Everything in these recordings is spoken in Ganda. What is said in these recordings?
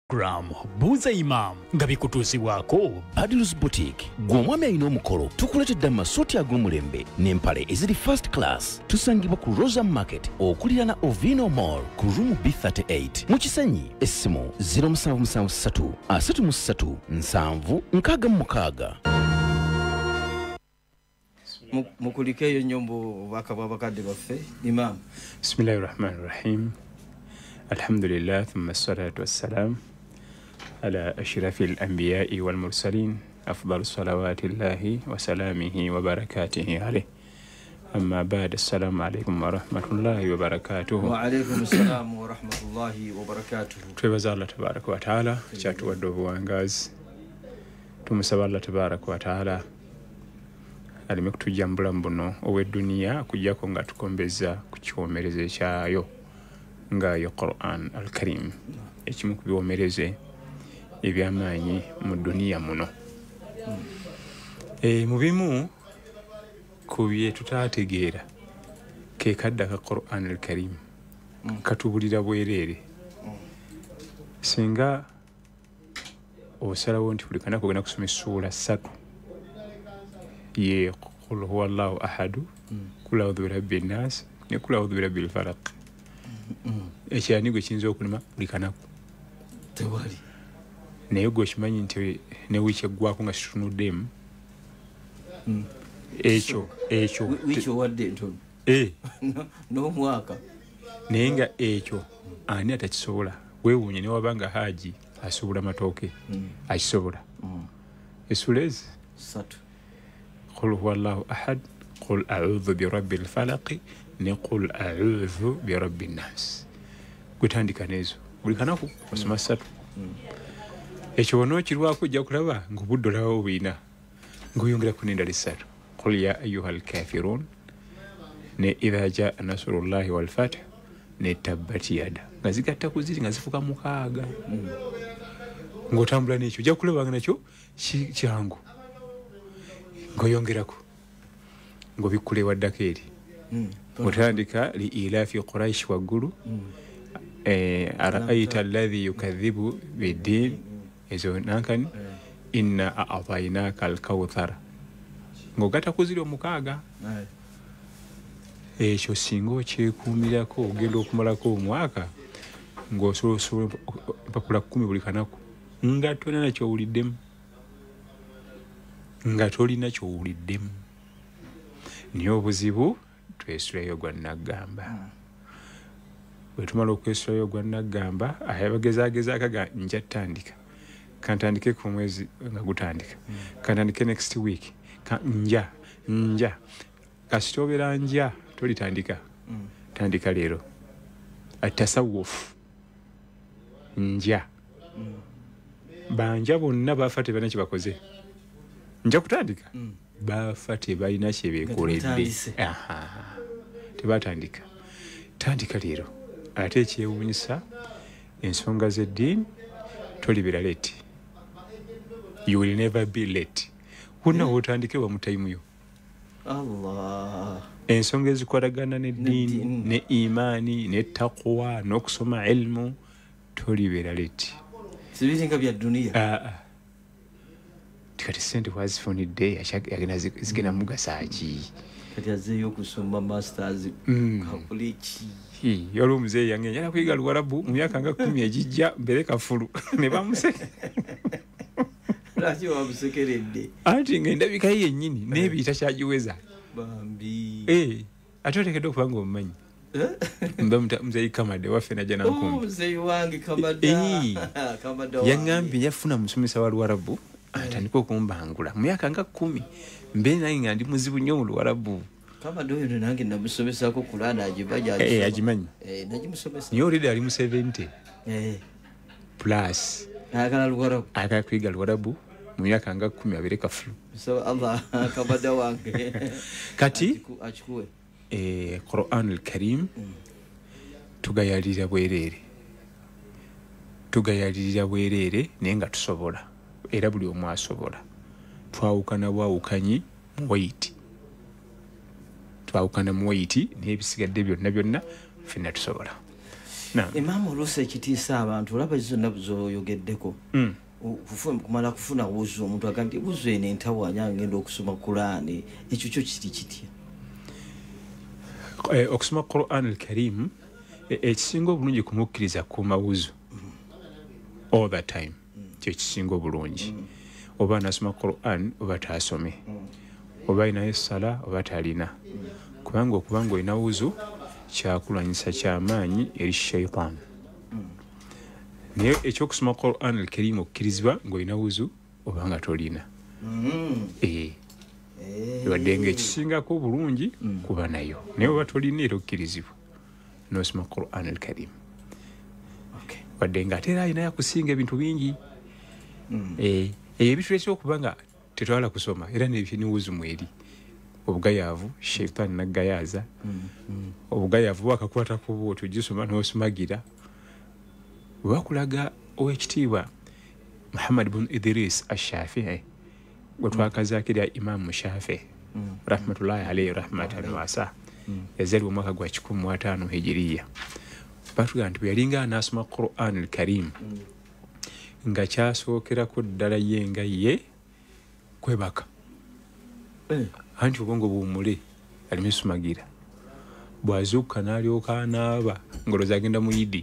Gram buuza imam nga bikutuusibwako Badilus Boutique gw'omwami alina omukolo tukuletedde amasoti ag'omulembe n'empale eziri first class tusangibwa ku Rosa Market okulirana Ovino Mall ku room B38 mu Kisenyi essimu 0773 33 7 mukulikeyo nyombo bakabwa bakadde baffe imam. Bismillahirrahmanirrahim. Alhamdulillah thumma salatu wassalam على أشرف الأنبياء والمرسلين أفضل صلوات الله وسلامه وبركاته عليه أما بعد السلام عليكم ورحمة الله وبركاته. وعليكم السلام ورحمة الله وبركاته. توبة الله تبارك وتعالى شاتو ودوه وانغاز tumusaba Allah tabaraka wa taala alime kutujambula mbuno ow'eddunia kujjako nga tukombeza ku kiwomereze kyayo nga yo Quran al-Karim ekimu ku biwomereze ebyamaanyi mu dunia muno. Mu bimu ku bye tutaategeera ke kadda ka Quran al-Karim katubulira bwereere singa osalawo nti buli kanako ogenda kusoma essuula 3 ye qul huwa Allahu ahadu kul a'udhu birabbi nnas ne kul a'udhu birabbil falaq ekyani gwe kiyinza okulima buli kanako tewali naye gwe okimanyi nti ne wiiki eggwako nga kitunuddemu ekyo wiiki owadde ntono n'omwaka naye nga ekyo ani atakisobola weewuunye newabanga haaji asobola matooke akisobola essuula ezi 3 qul huwa Allahu ahad qul a'udhu birabbil falaq ne qul a'udhu birabbin nas gutandika nezo buli kanako osoma 3 ekyo wonookirwako ojja kulaba ng'obudde olaba obuyina ng'oyongera ku n'endala 3 qul ya ayyuhal kafirun ne idha jaa nasrullahi wal fath ne tabbat yada nga zigatta ku ziri nga zifuka 6 ng'otambula n'ekyo ojja kulaba nga nakyo kyangu ng'oyongerako ng'obikkula ewaddako eri ng'otandika li ilafi quraish waggulu ara'ayta alladhi yukadhibu bid-din ezo nankani inna a'tainaka al-kawthara ng'ogatta ku ziri 6 ekyo singa okyekuumirako ogenda okumalako omwaka ng'osobola empapula 10 buli kanako nga tolina kyowuliddemu niyo obuzibu twesulayo gwa naggamba bwe tumala okwesulayo gwa naggamba ayabagezaageza akaga nja tandika kantandike ku mwezi nga gutandika kantandike next week nja kasitobera nja tolitandika tandika leero atasawufu nja banja bonna bafa tebana kye bakoze nja kutandika bafa tebalina kye beekoledde tebatandika tandika leero ate ekyewuunyisa ensonga z'eddiini tolibera late. You will never be late. Wonna wotandike wa mutayimuyo Allah ensonga ezikwatagana n'eddiini ne imaani ne taqwa n'okusoma ilmu tolibera late. sibiringa bya dunia tikati sente wazifunidde yagenda zigenda mugasa ki kati azeeyo okusoma masters kakuleki yali omuzeeyi yange njala kuyiga Luwarabu mu myaka nga 10 egijja mbere kafulu ne bamuseke laki wamusekeredde anti ng'endabika ye yennyini n'ebiyita kyagiweza bambi ate oteekeddwa okuba ng'omumanyi muzeeyi Kamade waffe najja nankumbi muzeeyi wange Kamada yaŋŋambye yafuna musomesa wa Luwarabu atandika okumbangula mu myaka nga 10 mbe nange nga ndi muzibu nnyo mu Luwarabu. Kamada oyo nange namusomesako kulana agibaja agimanyi nagimusomesa niyo olida ali mu 70 plus ayagala Luwarabu ayagala kuyiga Luwarabu mu myaka nga 10 abere kafulu so Allah Kamada wange kati akikuwe Quran al-Karim tugayalirira bwereere naye nga tusobola era buli omu asobola twawukana bwawukanyi mu waiti n'ebisigadde byonna ffenna tusobola Imaamu oluusi ekitiisa abantu olaba zonna zoyogeddeko kumala kufuna wuzu omuntu agamba wuzu eno entawanya ngenda okusoma Qur'ani ekyo kyo kiri kitya okusoma Qur'an al-Karim ekisinga obulungi kumukkiriza kuuma wuzu all the time kyo kisinga obulungi oba anasoma Qur'an oba taasome oba alinayo essala oba talina kubanga okubanga olina wuzu kyakulwanyisa kyamaanyi eri shaitan naye ekyokusoma Qur'an al-Karim okkirizibwa ng'olina wuzu oba nga tolina wadde ng'ekisingako obulungi kuba nayo naye oba tolina era okkirizibwa n'osoma Qur'an al-Karim wadde ng'ate era alina yakusinga ebintu bingi ebituleetera okuba nga tetwala kusoma era niwuzu mweri obugayaavu shaitani naggayaaza obugayaavu bwakakwata ku bwoti ogisoma n'osumagira bwakulaga ow'ekitiibwa Muhammad bin Idris ash-Shafi'i gwe twakazaakira Imaamu Shafi'i rahmatullahi alayhi rahmatan wasa yazalibwa omwaka gwa 15 hijiriya batugamba nti bwe yalinga anaasoma Qur'an al-Karim nga kyasookerako ddala ye nga ye kwebaka anti obwongo buwumule alime sumagira bw'azuukuka n'alyoka anaaba ng'olowooza agenda mu Idi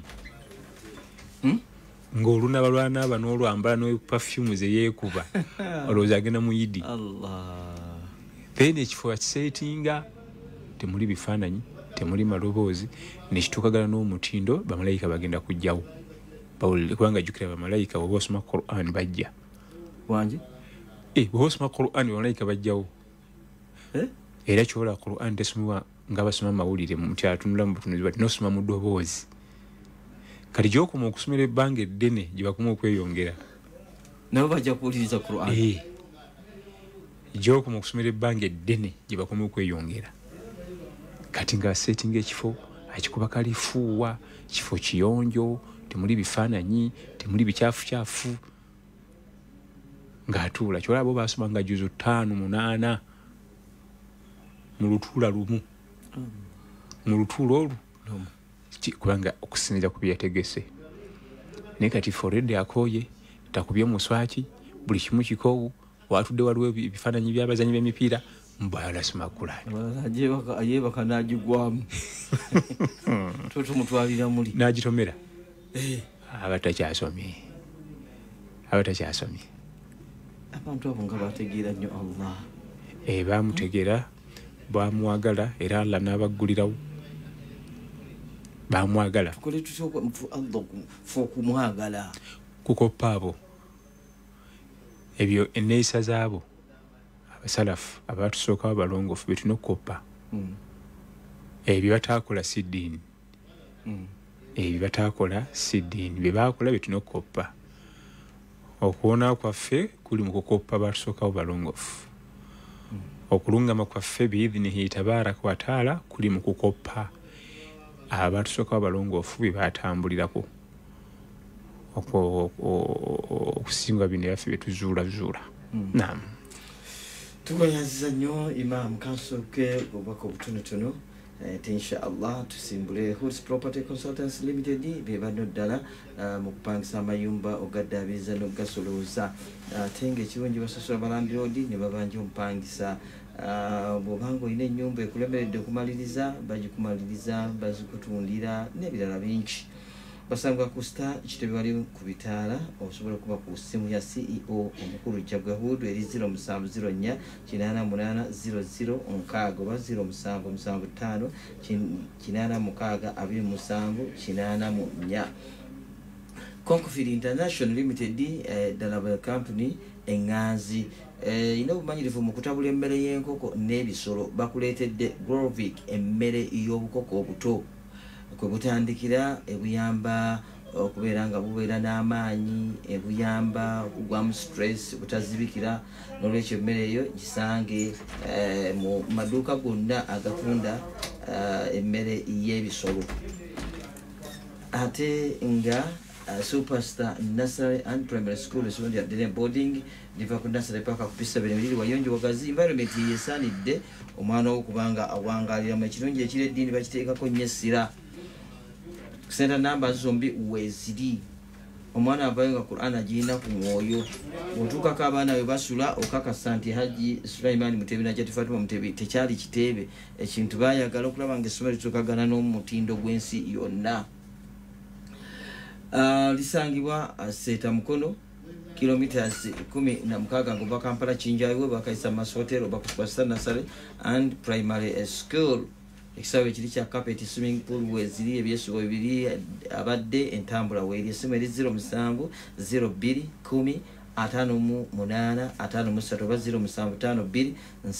ng'olunaaba lw'anaaba n'olwambala n'epafyumu ze yeekuba olowooza agenda mu Idi then ekifo akiseetinga temuli bifaananyi temuli maloboozi nekituukagala n'omutindo bamalayika bagenda kujjawo kubanga jjukira bamalayika bw'oba osoma Qur'an bajja wangi bw'oba osoma Qur'an bamalayika bajjawo era kyola Qur'an tesomebwa nga basoma mawulire muti atunula mu butunuzi bati nosoma mu ddoboozi kati gy'okoma okusomera ebbanga eddene gye bakoma okweyongera nabo bajja kuwuliriza Qur'an gy'okoma okusomera ebbanga eddene gye bakoma okweyongera kati nga setinga ekifo akikuba kalifuuwa kifo kiyonjo temuli bifaananyi temuli bicyafu ng'atuula kyolaba bo basoma nga juzu 5-8 mu lutuula lumu mu lutuula olwo kubanga okusinziira ku byeyategese naye kati forede akooye takubye muswaki buli kimu kikoowu watudde waliwo ebifaananyi by'abazanyi b'emipiira mbalasoma Qur'ani ayebaka n'agigwamu totumutwalira muli n'agitomera abatakyasomye abantu abo nga bategeera nnyo Allah bamutegeera bamwagala era Allah n'abaggulirawo bamwagala tukole tutya Allah okumwagala kukoppa abo ebyo enneeyisa zaabo abasalafu abatusookawo balongoofu betulina okukoppa ebyo bataakola si ddiini ebyo bataakola si ddiini bye baakola betulina okukoppa okuwona kwaffe kuli mu kukoppa abatusookawo balongoofu okulungama kwaffe biidhinihi tabaraka wa taala kuli mu kukoppa abatusookawo balongoofu bye batambulirako okusinga bino byaffe byetuzuulazuula naam tubayaziza nnyo Imam kansooke obubaka obutonotono inshallah tusimbule Hoods Property Consultants Limited be bano ddala mu kupangisa amayumba ogaddaabiza n'ogasolooza ate ng'ekirungi basasula balandiroodi ne babanja omupangisa bw'obanga olina ennyumba ekulemeredde okumaliriza bagikumaliriza bazikutundira n'ebirala bingi basangwa ku Star kitebe wali ku bitaala osobola okuba ku ssimu ya CEO omukulu Jagwa Hood eri 0704 8800 oba 0775 86 Concofield International Limited Dalaba Company enganzi ina obumanyirivu mu kutabula emmere y'enkoko n'ebisolo bakuleetedde Grovic emmere y'obukoko obuto kwe butandikira ebuyamba okubeera nga bubeera n'amaanyi ebuyamba okugwamu stress butazibikira n'olwekyo emmere eyo gisange mu maduuka gonna agatunda emmere y'ebisolo ate nga Superstar Nursery and Primary School esonja ddene boarding liva ku nursery paka ku P7 liri wayonjo wagazi environment yesanidde omwana wo kubanga awangalira mu ekirungi ekire eddiini bakiteekako nnyo essira kusenta namba zombi weziri omwana avayo nga Qur'an agirina ku mwoyo otuukako abaana we basula okakasa nti Haji Sulaiman Mutebi na Jati Fatuma Mutebi tekyali kiteebe ekintu baayagala okulaba nga essomero litukagana n'omutindo gw'ensi yonna. Lisangibwa Seeta Mukono kilometers 16 ngova Kampala Kinjaiwe bakaisa Masotero bakusasa Nasale and Primary School. Ekisawe kiri kya carpet swimming pool weziri ebyesugo bibiri abadde entambula weri esimu 07 02 10 58 5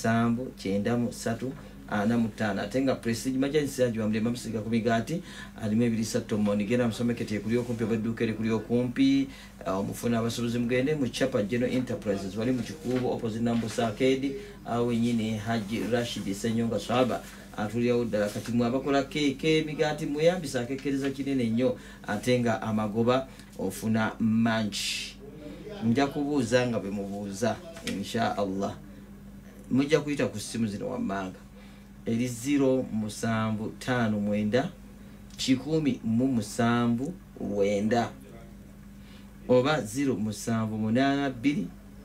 0752 atenga Prestige Majansi ajwamle mamsiga kumigati alimu ebisatu monigera msomekete kuli okumpi badukere kuli okumpi omufuna abasubuzi mugende mu Chapa General Enterprises wali mu Kikubo opposite Nambusa Arcade awo nyine Haji Rashid Senyonga Swaba atulya udala kati mu abakola keke migati muyambisa akekereza kinene nnyo atenga amagoba ofuna munch. Nja kubuuza nga bemubuuza insha Allah mujja kuyita ku simu zino wammanga eri 0759 107 oba 0782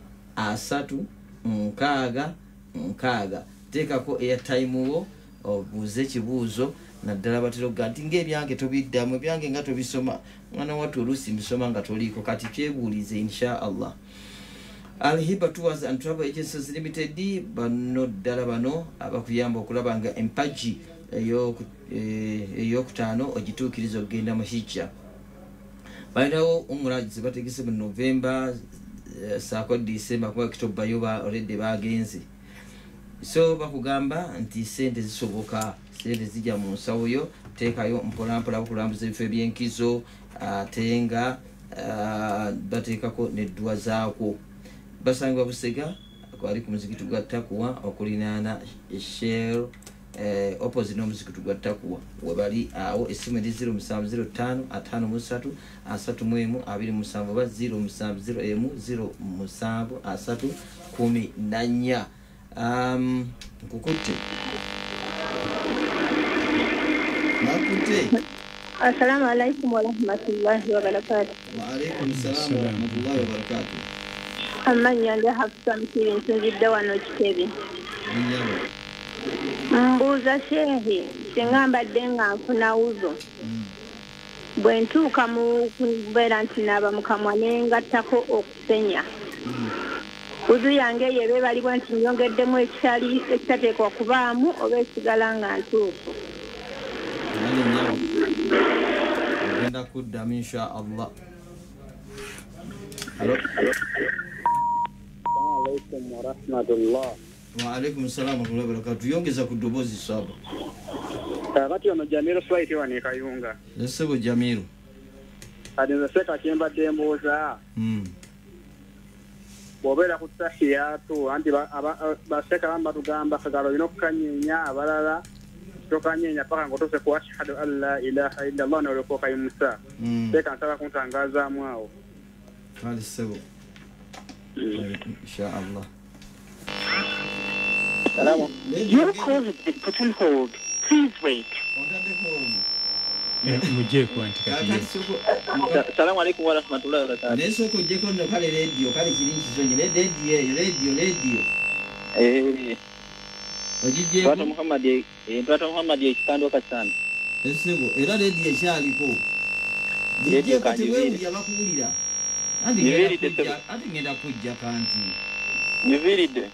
3 tekako airtime wo obuuze kibuuzo naddala batero ganti ng'ebyange tobiddamu ebyange nga tobisoma mwana wattu oluusi mbisoma nga toliiko kati kyebuulize insha Allah. Al-Hiba Tours and Travel Agencies Limited bano ddala bano abakuyamba okulaba nga empagi ey'okutaano ogituukiriza okugenda mu hijja. Balinawo umuragizi bategese mu November saako December kuba October yo already bagenze. So bakugamba nti sente zisoboka sente zijja mu nsawo yo teekayo mpolampola okulambuza ebifo ebyenkizo atenga bateekako n'eddwa zaako. Basangwa Busega kwali ku muzikiti gwa Takuwa okulinaana Shell opposite n'omuzikiti gwa Takuwa webali awo esimu 0705 53 31 oba 0701 07 kukutte nakute. Assalamu alaikum wa rahmatullahi wa barakatuh. Wa alaikum assalam wa rahmatullahi wa barakatuh. Amanya nda Hafsa Mkiri nsinzidde wano Kitebi. Mbuuza shehe singa mbadde nga nfuna wuzo bwe ntuuka mu kubeera nti naaba mukamwa ne ngattako okusenya wuzu yange yebe balibwa nti nyongeddemu ekitateekwa kubaamu oba esigala nga ntuufu. Agenda kuddamu insha Allah. Hello. Alaikum wa rahmatullah. Wa alaikum assalam wa rahmatullahi wa barakatuh. Yongeza ku ddoboozi saba. Kati ono Jamiru Swahili wano Kayunga. Nsebo Jamiru. Kati nze seka kyembadde mbuuza. Bw'obeera ku tahiyatu anti baseka bamba tugamba kagalo olina okukanyeenya abalala tokanyeenya paka ng'otuuse ku ashhadu an la ilaha illa Allah n'olyoka okayimusa. Seka nsaba kuntangazaamu awo. Kale sebo. Insha Allah. Your call has been put on hold. Please wait. Mujje kwantika. Assalamu alaikum wa rahmatullahi wa barakatuh. Neso ko je ko no kale radio kale kiri nkizo ne radio. Ojije Twata Muhammad ekitando kasana. Esebo era radio ekyaliko. Je kati wewe yabakuwulira. Andi ngenda kujja kanti. Niviride.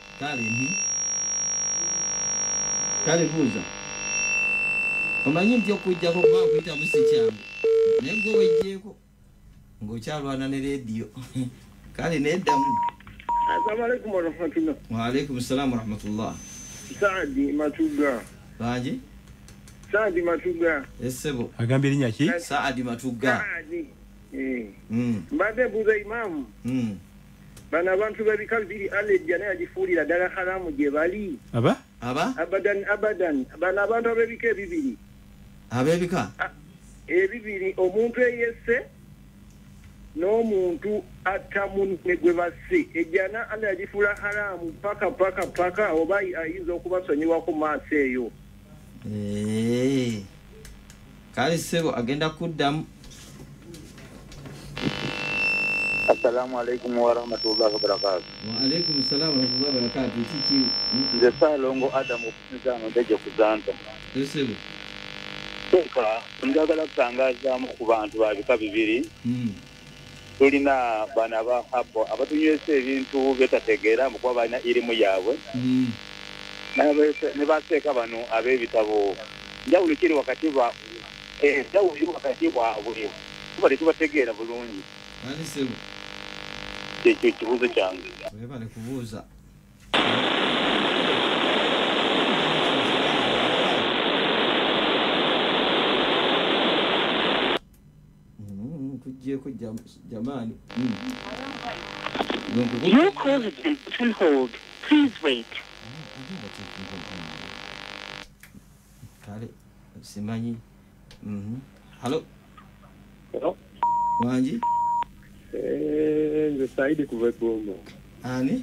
Kale buuza. Omanyi nti okujjako kuba kuyita musikyangu naye gwe wejjeeko ng'okyalwana ne rediyo. Kale neddamu. Assalamu alaikum wa rahmatullah. Wa alaikum assalam wa rahmatullah. Saadi Matuga. Banji? Saadi Matuga. Essebo. Agambye linnya ki? Saadi Matuga. Saadi. Mbadde buuza imamu. Bano abantu b'ebika bibiri alejja naye agifuulira ddala haramu gye bali. Aba? Abadan. Bano abantu ab'ebika ebibiri. Ab'ebika? Ebibiri omuntu eyesse n'omuntu attamunne gwe basse. Ejjana ali agifuula haramu paka oba ayinza okubasonyiwako maaso eyo. kale sebo agenda kuddamu. Assalamu alaikum wa rahmatullahi wa barakatuh. Wa alaikum assalam wa rahmatullahi wa barakatuh. Tiki nze Salongo Adam okusinzano ndeje kuzanta. Sebo Toka njagala kutangaza mu bantu babika bibiri. Tulina bana ba hapo abatunywese ebintu betategeera mu kwa bana irimu yaabwe. Ne bateeka bano ab'ebitabo njawulo kiri wakati bwa njawulo wakati bwa buli bali tubategeera bulungi. Ani sebo ekyo kibuuzo kyange. Webale kubuuza. Kujjeko jamani. Your call has been put on hold. Please wait. Kale simanyi. Hello. Hello. Wanji? Nze Saidi kuva Bombo. Ani?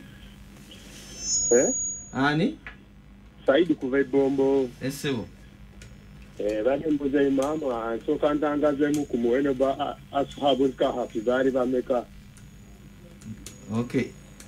Ani? Saidi kuva Bombo. Esebo. Bali mbuza imamu nsooka ntangazemu ku muwendo ba ashabul kahfi bali bameka. Okay.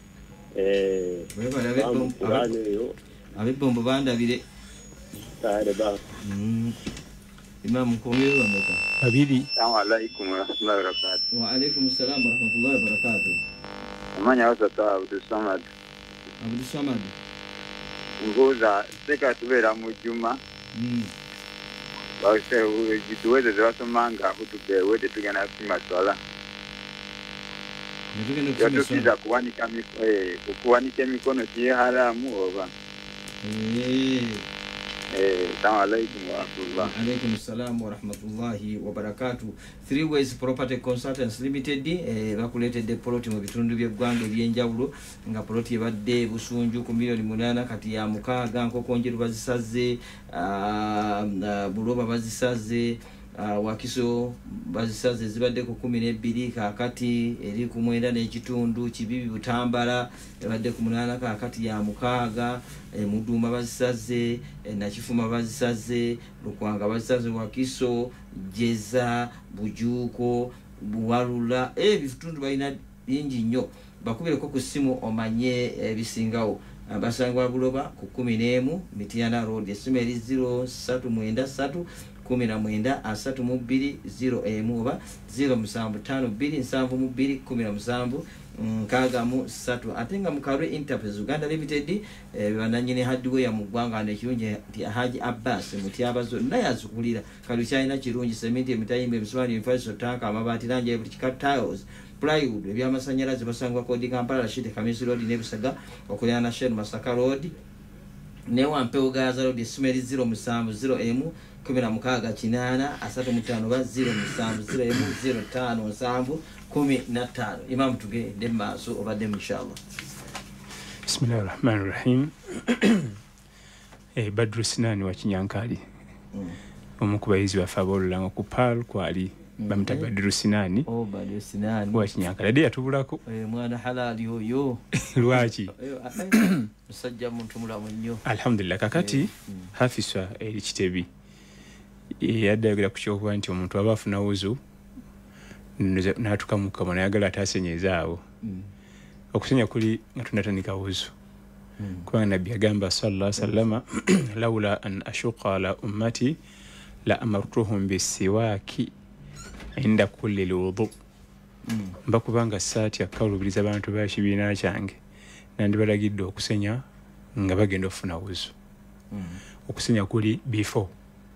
Abebombo bandabire. Kale ba. Imam Komero ameka. Babiri. Assalamu alaikum wa rahmatullahi wa barakatuh. Wa alaikum assalam wa rahmatullahi wa barakatuh. Amanya wasata Abdul Samad. Abdul Samad. Ngoza seka tubera mu Juma. Bawise jituweze zibasomanga kutubewe tetugenda kusima swala. Yatukiza kuwanika emikono kiye haramu oba. Assalamu alaikum wa rahmatullah. Alaikum assalam wa rahmatullahi wa barakatuh. Three Ways Property Consultants Limited bakuletedde poloti mu bitundu by'eggwanga ebyenjawulo nga poloti ebadde busunju ku milioni 8 kati ya mukaaga nkokonjeru bazisaze buloba bazisaze Wakiso bazisaze zibadde ku 12 kakati eri ku 9 n'ekitundu Kibibi Butambala ebadde ku 8 kakati ya mukaaga Muduma bazisaze Nakifuma bazisaze Lukwanga bazisaze Wakiso Jeza Bujuko Buwalula bitundu balina bingi nnyo bakubireko ku simu omanye bisingawo basangwa buloba ku 11 Mitiana Road esimu eri 0393 19 asatu mu 2 oba 0752 nkaga mu 3 atenga mu Karwe Enterprise Uganda Limited bananyine hardware ya mugwanga ne kirungi Haji Abbas mutyabazo naye azukulira kaluchina kirungi cement emitayimbe biswali infraso tanka amabati lanje ebutika tiles plywood ebyamasanyalaze basangwa kodi Kampala Shite Kamisi Road ne Busaga okulyana Shell Masaka Road ne Wampewo Gaza Road Smeri 07 kumira mukaga kinana asatu mutano ba 07 Imam tuge demma so obadde inshallah. Bismillahirrahmanirrahim. Badru Sinani wa Kinyankali. Omukubayizi wa fabola nga kupal kwali bamita Badru Sinani. Badru Sinani wa Kinyankali de yatubulako. Mwana halali oyo. Lwaki? Musajja muntu mulamu nnyo. Alhamdulillah kakati hafiswa eri Kitebi. Yaddagira ku kyokuba nti omuntu aba afuna wuzu n'atuka mu kamana yagala atasenyezaawo okusenya kuli nga tunatandika wuzu kubanga nabbi yagamba sallallahu alaihi wasallama lawla an ashuqa ala ummati la amartuhum bisiwaaki inda kulli lwudu mbakubanga saati yakalubiriza abantu ba kibiina kyange nandibalagidde okusenya nga bagenda okufuna wuzu okusenya kuli before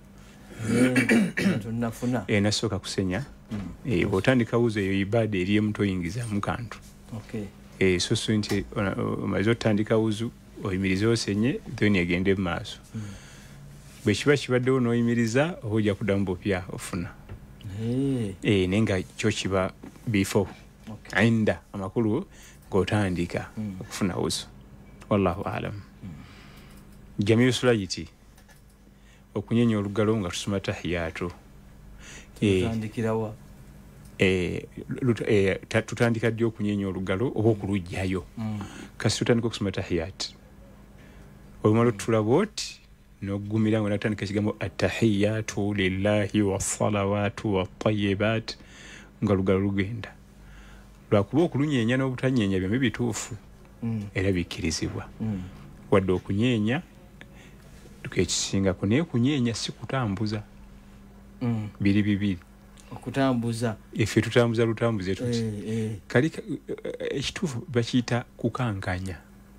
tunafuna nasooka kusenya bw'otandika wuzo eyo ibada eri emuto oyingizamu kantu so nti omaze otandika wuzu oyimirize osenye then egende mu maaso bwe kiba kibaddewo n'oyimiriza oba ojja kuddamu bupya ofuna naye nga kyo kiba before inda amakulu ng'otandika okufuna wuzu wallahu alam Jamiu Sulajiti okunyenya olugalo nga tusoma tahiyatu tutandikirawa tutandika ddi okunyenya olugalo oba okulujjayo kasi tutandika okusoma tahiyat olumala otula bwoti n'oggumira nga natandika ekigambo attahiyatu lillahi wassalawatu wattayibat nga lugalo lugenda lwakuba okulunyeenya n'obutanyeenya byombi bituufu era bikkirizibwa wadde okunyeenya ekisingaku naye kunyeenya si kutambuza biri bibiri okutambuza ife tutambuza lutambuze tuti kali ekituufu bakiyita kukankanya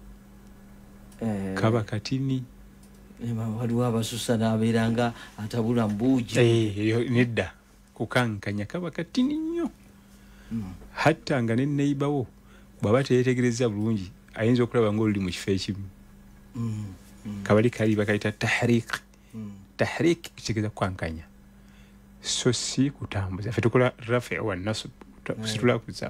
kaba katini waliwo abasusa n'abeeranga atabula mbuuji nedda kukankanya kaba katini nnyo hatta nga ne neighbour bw'aba teyetegereza bulungi ayinza okulaba ng'oluli mu kifo ekimu kabali kali bakayita tahrik kitegeeza kukankanya so si kutambuza fe tukola rafe wa nasu kusitula kusa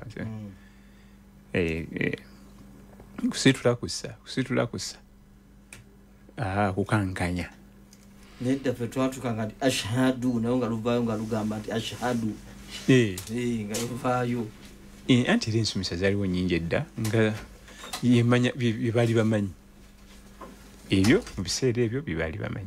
kusitula kusa kukankanya nedda fe twatukanga nti ashhadu nayo nga luvaayo nga lugamba nti ashhadu nga luvaayo anti era ensomesa zaaliwo nnyingi edda nga yemanya byebaali bamanyi ebyo mu biseera ebyo byebaali bamanyi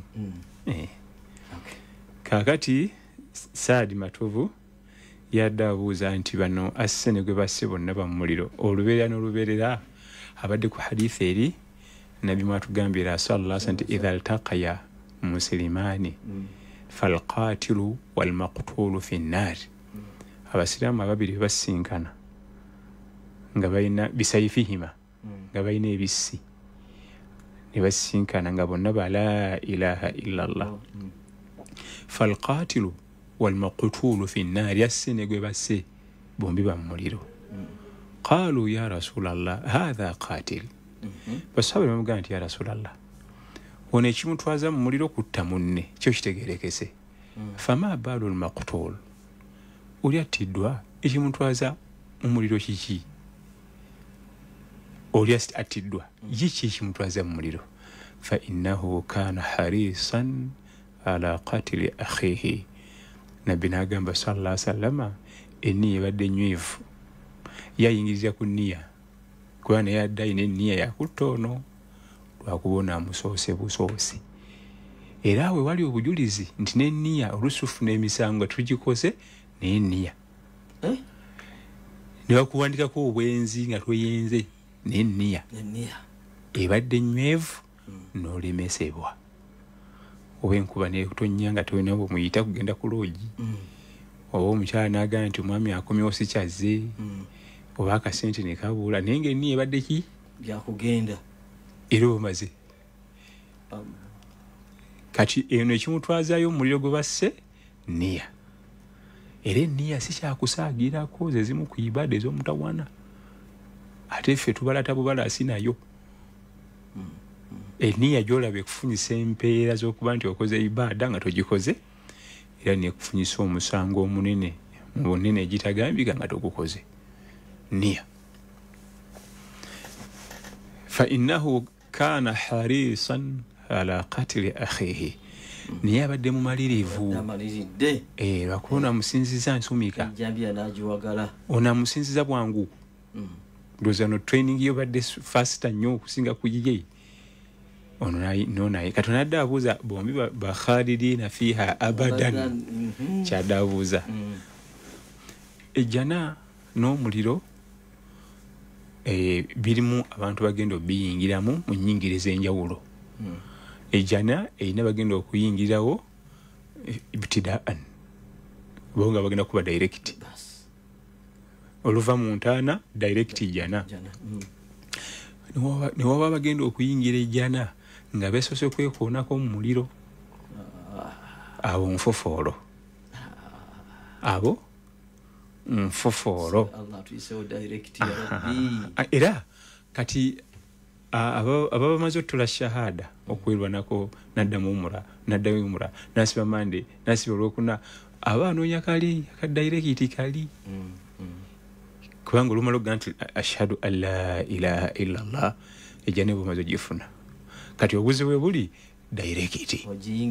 kaakati Saadi Matovu yadde abuuza nti bano Assene gwe basse bonna bamuliro olubeerera n'olubeerera abadde ku hadithi eri nabbi mwatugambira sallallahu alaihi wasallam idha altaqaya muslimani falqatilu walmaqtulu fi nnar abasiraamu ababiri basinkana nga balina bisayifihima nga balina ebissi ne basinkana nga bonna ba la ilaha illa allah falqatilu walmaqtulu fi nnar Assene gwe basse bombi bamuliro qalu ya rasulallah hadha qatil basabe bamugamba nti ya rasulallah ono ekimutwaza mu muliro kutta munne kyo kitegerekese fama balu lmaqtul oli attiddwa ekimutwaza mu muliro kiki oli attiddwa kiki ekimutwaza mu muliro fa innahu kana harisan ala qatili akhihi nabbi n'agamba sallallahu alaihi wasallama enniya ebadde nywevu yayingiriza ku nniya kuba naye adde ayina enniya yakutta ono lwakuba onaamusoose busoose era we wali obujulizi nti n'enniya olusufu n'emisango tugikoze naye enniya ne bakuwandikako obwenzi nga tweyenze naye enniya ebadde nywevu n'olemesebwa oba enkuba netonnya nga tolina bwemuyita kugenda ku loogi oba omukyala n'agamba nti omwami akomyewo sikyazze oba akasente ne kabuula naye ngaenniya ebadde ki byakugenda era omaze kati eno ekimutwazaayo omuliro gwe basse nniya era enniya si kyakusaagirako ze zimu ku ibada ez'omutawana ate ffe tubala tabubala asinayo enniya gy'olaba ekufunyisa empeera z'okuba nti okoze ibada nga togikoze era nekufunyisa omusango omunene mu bunene egitagambika nga togukoze nniya fa innahu kana harisan ala qatili akhihi naye abadde mumalirivu lwakuba onamusinziza nsumika onamusinziza bwangu ndowooza no training yo badde fasita nnyo okusinga ku yiye ono nonaye katonda adde abuuza bombi bakhalidina fiha abadan kyadde abuuza ejjana n'omuliro birimu abantu bagenda obiyingiramu mu nnyingiro ez'enjawulo ejjana erina bagenda okuyingirawo ibtidaan bo nga bagenda kuba direct oluva mu ntaana direct ejjana ne waba bagenda okuyingira ejjana nga beesose kwekoonako mu muliro abo nfofoolo abo nfofoolo era kati aba bamaze ottula shahada okwerwanako naddamu umura nasiba mande nasiba olwokuna aba anoonya kali akadairekiti kali kubanga olumala okuga nti ashhadu an la ilaha illa allah ejja ne bwemaze ogifuna kati obuzibu bwe buli dairekiti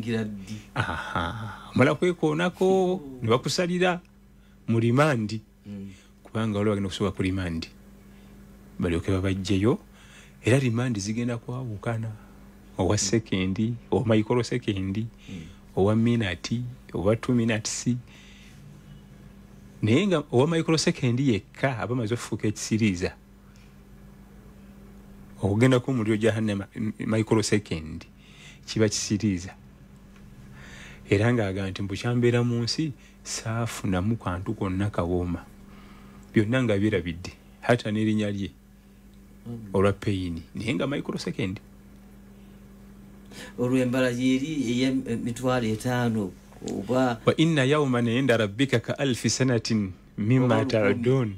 omala kwekoonako ne bakusalira mu rimandi kubanga waliwo bagenda okusobola ku rimandi balyoke babajjeyo era rimandi zigenda kwawukana owa sekendi owa microsecond owa minute owa 2 minutes naye nga owa microsecond yekka abamaze okufuuka ekisiriiza okugenda ku muliro jahannama microsecond kiba kisiriiza era ng'agamba nti mbukyambeera mu nsi saafunamu kantu konna kawooma byonna nga birabidde hata n'erinnya lye olwa peyini naye nga microsecond olw'embala yeri ey'emitwalo 5 oba wa inna yawman inda rabbika ka alfi sanatin mimma ta'udun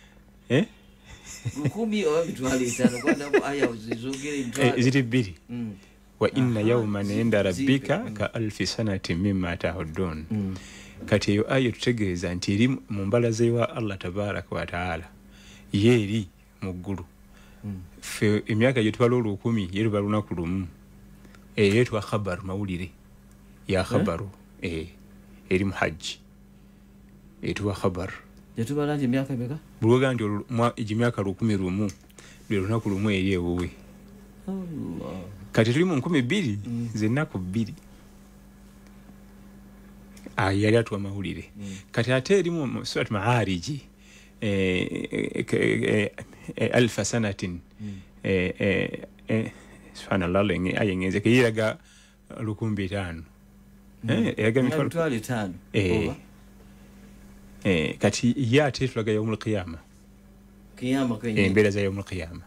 lukumi oba mitwalo 5 kwanda aya zizogere mitwalo ziri bbiri wa inna yawman inda rabbika ka alfi sanatin mimma ta'udun kati eyo aya tutegeeza nti eri mu mbalaze wa Allah tabaraka wa taala yeri mu ggulu fe emyaka gye tubala 10 ye tubala lunaku lumu eyeetwa khabar mawulire ya khabaru eri mu hajji eyeetwa khabar yetubala nti emyaka meka bulwoga nti emyaka 10 lwe lunaku lumu eri ewowe kati tuli mu 12 z'ennaku 2 yali atuwa mawulire kati ate eri mu surat Ma'arij alfa sanatin subhanallah ayengenze ke yiraga 500 eraga mitwalo 5 kati yate tulaga yawmul qiyama kwenye embeera za yawmul qiyama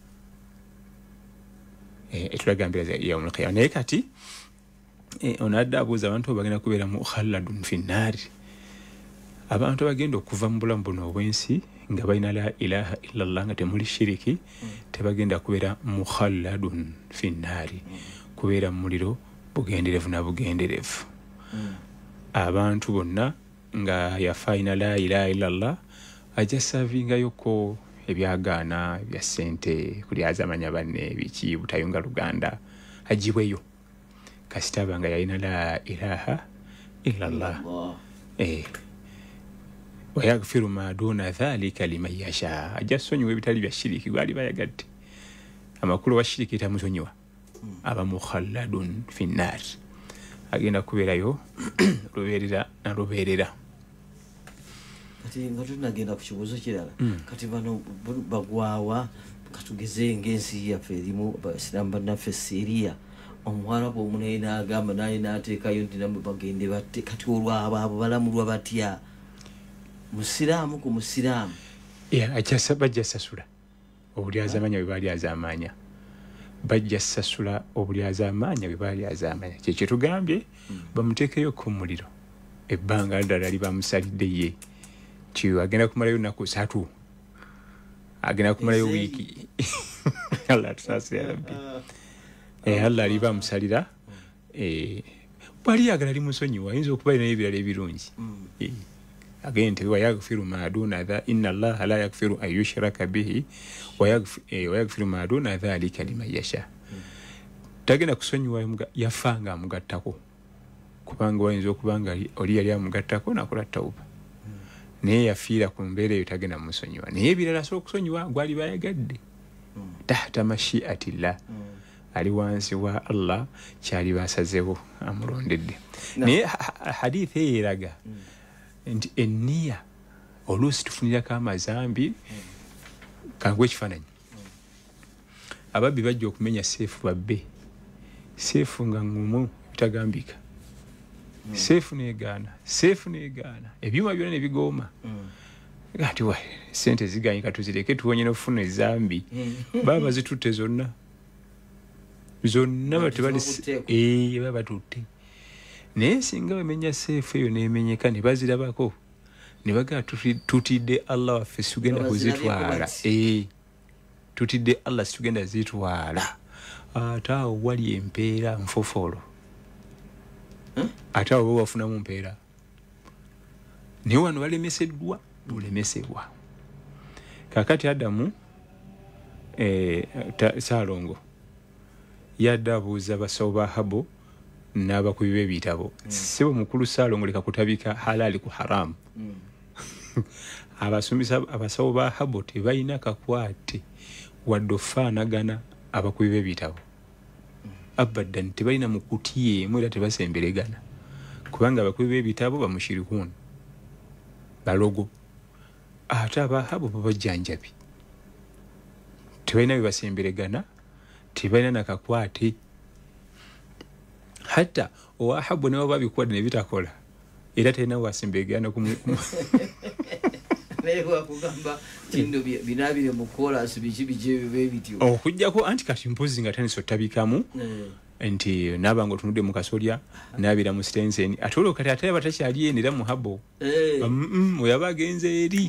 etulaga embeera za yawmul qiyama naye kati onadde abuuza abantu bagenda kubeera mu khalladun fi nnaari abantu bagenda okuva mu bulamu buno obwensi nga balina la ilaha illallah nga temuli shiriki tebagenda kubeera mukhalladun fi nnaari kubeera mu muliro bugenderevu na bugenderevu abantu bonna nga yafaina la ilaha illallah ajja savingayoko ebyagaana ebya ssente kulyazamanya banne biki butayunga luganda ajibweyo kasitaba nga yalina la ilaha illallah wayagfiru ma duna dhalika liman yasha ajja sonyiwa ebitali bya shiriki gwali bayagadde amakulu wa shiriki tamusonyiwa aba mukhalladun fi nnar agenda kubeerayo lubeerera na lubeerera kati nga tunagenda ku kibuuzo kirala kati bano bagwawa katugeze ng'ensi yaffe erimu abasiraamu bannaffe Syria omuwarabu omunaye n'agamba naye n'ateekayo nti namwe bagende batte kati olwabo abo balamulwa batya musiraamu ku musiraamu bajja sasula obulyazaamanya bwe baali azaamanya bajja sasula obulyazaamanya bwe baali azaamanya kyekyo tugambye bamuteekeyo ku muliro ebbanga ddala libamusalidde ye ti agenda kumalayo nnaku 3 agenda kumalayo wiiki Allah tusaasire rabbi Allah aliba musalira bwali yagala limusonyiwa ayinza okuba alina ebirala ebirungi agente wayagfiru ma duna dha inna Allah la yaghfiru an yushraka bihi wayagfiru ma duna dhalika liman yasha tagenda kusonyiwa yafanga amugattako kubanga wayinza okubanga oli yali amugattako nakola tawuba naye yafiira ku mbeera eyo tagenda musonyiwa naye ebirala asobola okusonyiwa gwali bayagadde tahta mashiatillah ali wansi wa Allah kyali basazewo amulondedde naye hadithi eyo eraga nti enniya oluusi tufunirako amazambi kangwe ekifaananyi ababbi bajja okumenya seefu babbe seefu nga ngumu bitagambika seefu negaana ebyuma byonna ne bigooma ati wa sente ziganyika tuzireke tuwonye n'okufuna ezambi baba bazitutte zonna baba batutte naye singa bamenya seefu eyo nemenyeka ne bazirabako ne bagaa tutidde Allah waffe situgenda kuzitwala tutidde Allah situgenda zitwala ate awo wali empeera nfofolo ate awo wafunamu mpeera naye wano balemeseddwa bulemesebwa kakati Adamu Saalongo yadde abuuza basawo ba Habo n'abakubi b'ebitabo sebo mukulu Saalongo leka kutabika halali ku haramu abasawo ba Habo tebalina kakwate wadde ofaanagana abakubi b'ebitabo abadan tebalina mu kutiya emu era tebasemberegana kubanga abakubi b'ebitabo bamushirikun balogo ate abahabu babajjanjabi tebalina bye basemberegana tebalina nakakwate hatta owahabu ne baba bikwada ne bitakola era talina wasemberegana newa kugamba kindo binabire mukola asibije bebityo okujjako anti kati mpozi nga taniso tabikamu nti nabango tunudde mu kasolya nabira mu stenseni atolo kati ataya batakyali enera muhabo oyaba agenze eri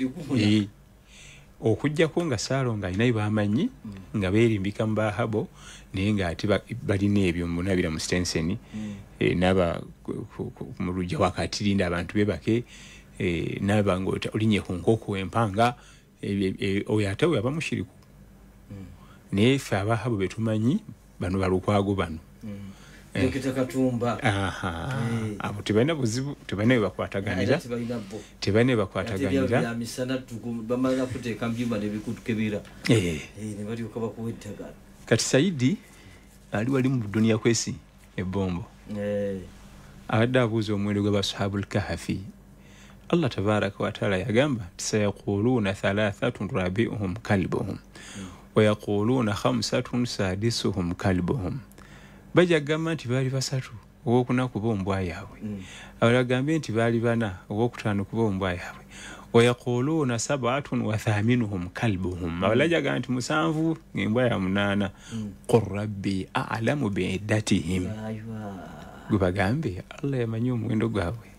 okujjako nga Saalonga alina bamanyi nga beerimbika mu bahabo naye nga ate balina ebyo munabira mu stenseni naba mu lujja wakati linda abantu bebake nabango olinye ku nkoko empanga oyo ate yaba mushiriku naye ffe abahabu betumanyi bano balukwago bano Dokita Katumba abo tebalina buzibu tebalina bakwataganira tebalina bakwataganira ya misana bamala kuteeka mbyuma nebikutukebera ne bali okubakuwetaga kati Saidi ali wali mu dunia kwesi ebombo abadde abuuza omuwendo gw'abashabul kahfi Allah tabaraka wa taala yagamba sayaquluna thalathatun rabi'uhum kalbuhum wa yaquluna khamsatun sadisuhum kalbuhum bajagamba nti baali basatu owokuna kuba ombwa yaabwe abagambe nti baali bana owokutaano kuba ombwa yaabwe wa yaquluna sab'atun wa thaminuhum kalbuhum abalajaga nti musanvu ng'embwa ya munaana qur rabbi a'lamu bi'iddatihim gwe bagambe Allah yamanyi omuwendo gwabwe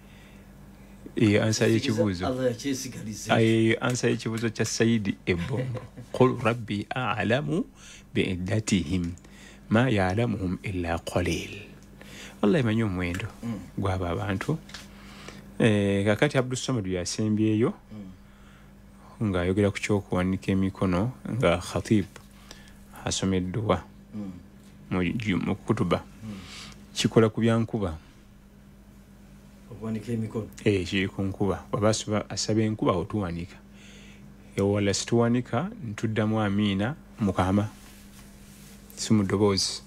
ansa y'ekibuuzo ansa y'ekibuuzo kya Saidi Ebombo qul rabbi a'lamu bi'iddatihim ma ya'lamuhum illa qalil Allah yamanyi omuwendo gw'abo abantu kakati Abdul Samad yasembyeyo ng'ayogera ku ky'okuwanika emikono nga khatib asomeddwa mu kutuba kikola ku byankuba okuwanika emikono kiri ku nkuba waba asaba enkuba otuwanika ewala situwanika ntuddamu amiina mukama si mu ddoboozi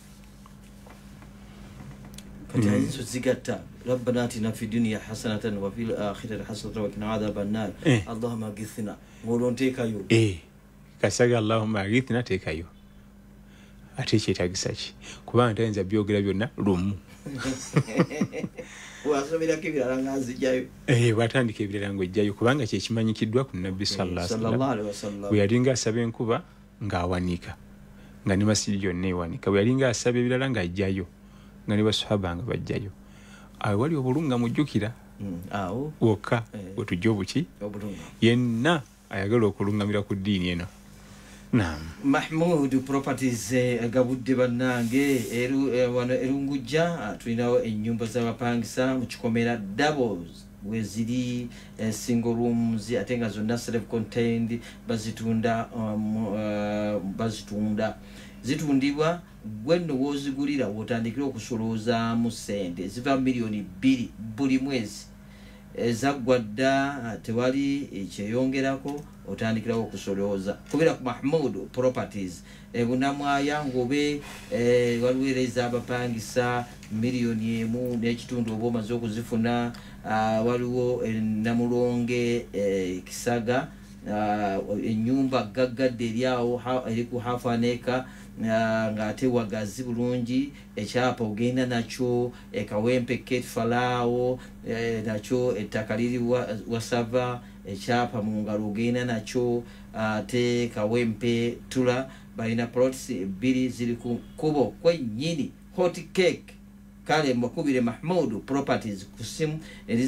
kati ayinza zigatta ربنا آتنا في الدنيا حسنة وفي الآخرة حسنة وقنا عذاب النار اللهم اغثنا ngolon tekayo kasaga Allahumma aghithna tekayo ate kyetagisaki kubanga tayinza byogera byonna lumu wasomera kibirala ngazijayo watandika ebirala ng'ojjayo kubanga kyekimanyikiddwa ku Nabbi sallallahu alaihi wasallam bwe yalinga asaba enkuba ng'awanika nga ne masiri yonna ewanika bwe yalinga asaba ebirala ng'ajjayo nga ne basahaba nga bajjayo awo wali obulunga mujjukira awo wokka bwetujja obuki yenna ayagala okulungamira ku ddiini eno Mahmood Properties gabudde bannange wano erungujja tulinawo ennyumba z'abapangisa mu kikomera doubles weziri single rooms ate nga zonna self contained bazitunda zitundibwa gwenno wozigulira wotandikira okusoloozamu ssente ziva milioni 2 buli mwezi ezagwadda tewali ekyeyongerako otandikirawo okusolooza kubira ku Mahmood Properties bunamwaya ngobe waliweereza abapangisa milioni 1 n'ekitundu oba omaze okuzifuna waliwo Namulonge Kisaga ennyumba gaggadde eryawo eri ku half an acre nga ate wagazi bulungi ekyapa ogenda nakyo Kawempe Kate Falaawo nakyo ettaka liri wasava ekyapa mu ngalo ogenda nakyo ate Kawempe Tula balina plots 2 ziri ku kubo kwennyini hot cake kale mbakubire Mahmood Properties ku simu eri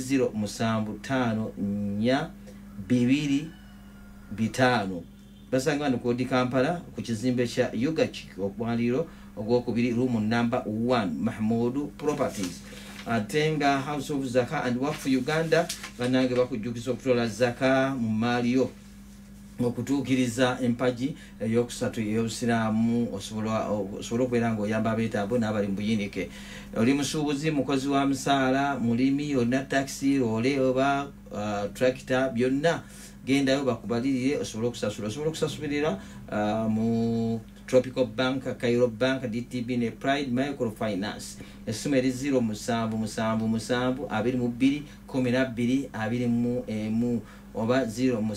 075422 basanga no kodi Kampala ku kizimbe kya Yugachik obwaliro ogwokubiri room number 1 Mahmood Properties atenga House of Zaka and Waqf Uganda banange bakujjukisa okutola zaka mu maliyo okutuukiriza empaji eyokusatu ey'obusiraamu osobola okubeera ng'oyamba abeetaavu n'abali mu buyinike oli musuubuzi mukozi wa musaala mulimi olina taxi ole oba tractor byonna gendayo bakubalirire osobola okusasulira mu Tropical Bank, Cairo Bank, DTB ne Pride Microfinance. Esimu eri 07772212 oba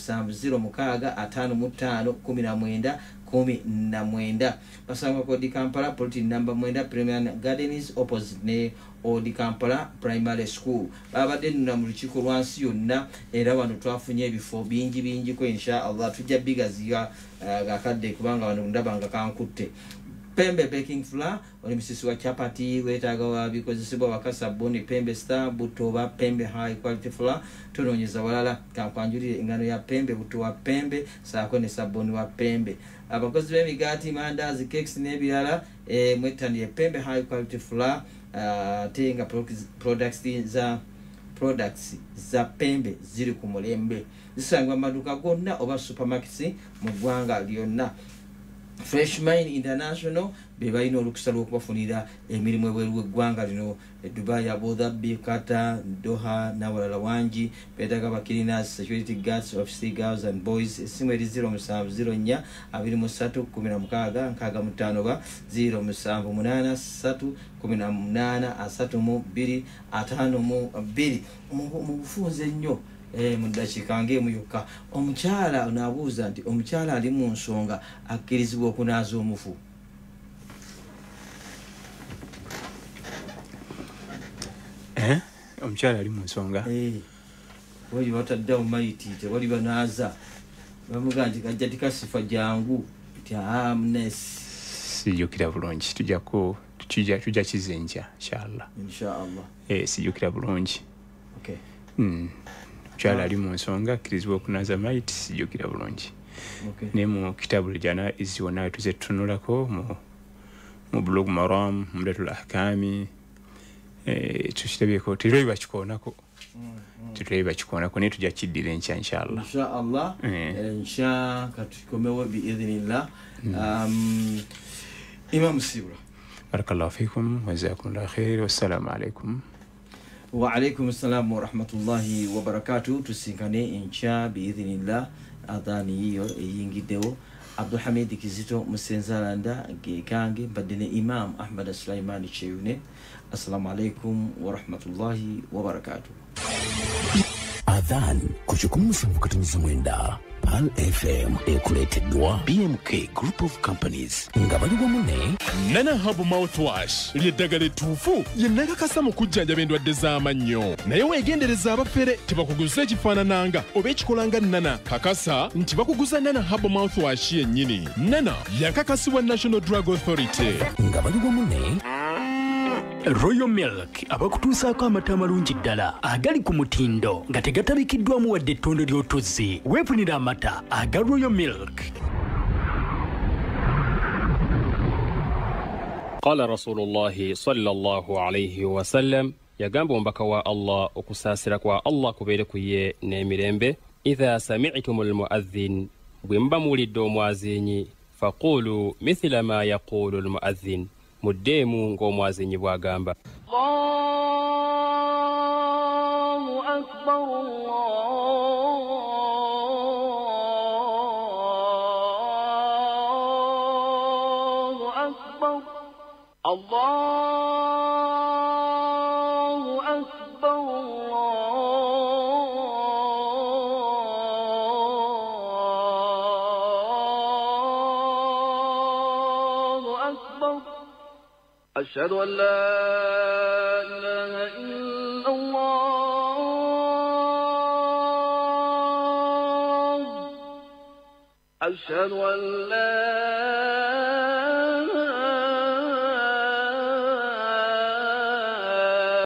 0706551919. Basanga ko di Kampala Polity number 9 Premier Gardens opposite ne Odi Kampala Primary School. Babadde nuna mu lukiiko lwansi yonna era wano twafunye ebifo bingi ko inshallah tujja bigaziya gakadde kubanga wano ndabanga kankutte. Pembe baking flour oli musisi wa chapati wetaaga wabikozesebwa wakasa boni Pembe Star buto wa Pembe high quality flour tunonyeza walala kankwanjulire engano ya Pembe buto wa Pembe saako ne saboni wa Pembe. Abakozi b'emigaati mandazi cakes n'ebirala mwetaniye Pembe high quality flour tenga products za Pembe ziri ku mulembe zisangwa amaduka gonna oba supermarkets mu ggwanga lyonna. Fresh Mine International bebalina olukusa lw'okubafunira emirimu ebweru w'eggwanga lino Dubai, Abu Dhabi, Qatar, Doha n'awalala wangi. Beetaaga bakirinas, security guards, office girls and boys. Esimu eri 0704 23 16 ba 0783 18 32 mu bufunze nnyo mudakika ngemu yokka. Omukyala naabuuza nti omukyala ali mu nsonga akkirizibwa okunaaza omufu. Omukyala ali mu nsonga wali bataddewo mayiti tewali banaaza bamugaa nti kajja tikasifa jangu ti amnes sijjukira bulungi tujja kizenja inshallah sijjukira bulungi. Omukyala ali mu nsonga akkirizibwa okunaaza mayiti sijjukira bulungi naye mu kitabu lijana izi wonna tuze tutunulako mu blog maram Umdatul Ahkami tukirabyeko tetulabye bakikoonako naye tujja kiddira enkya inshallah enkya katukomewo biidhinillah. Imam Sibra, barakallahu fikum wa jazakumullahu khair. Wassalamu alaikum. Wa alaikum assalam wa rahmatullahi wa barakatuh. Tusinkane enkya biidhinillah adhani hiyo eyingiddewo. Abdul Hamid Kizito Musenzalanda gekange badene Imam Ahmad Sulaiman Cheyune. Assalamu alaikum wa rahmatullahi wa barakatuh. Adhan kuchukumusa mkatamizi mwenda Pal FM ekuleteddwa BMK Group of Companies ngabalibwa mune Nana Hub Mouthwash lyeddagala ettuufu yennakakasa mu kujjanjaba endwadde z'amannyo naye weegendereza abafere tebakuguza ekifaanananga oba ekikolanga Nana kakasa nti bakuguza Nana Hub Mouthwash yennyini. Nana yakakasibwa National Drug Authority ngabalibwa mune Royal Milk abakutuusaako amata amalungi ddala agali ku mutindo nga tegatabikiddwamu wadde ettondo ly'otuzzi. Weefunira amata aga Royal Milk. قال رسول الله صلى الله عليه وسلم يغامب ومبكا wa Allah okusaasira kwa Allah kubeere ku ye n'emirembe. إذا سمعتم المؤذن bwemba muwulidde omwazinyi فقولوا مثل ما يقول المؤذن muddemu ng'omwazinyi bw'agamba. Allahu akbar Allahu akbar Allahu akbar Allahu akbar. أشهد أن لا إله إلا الله أشهد أن لا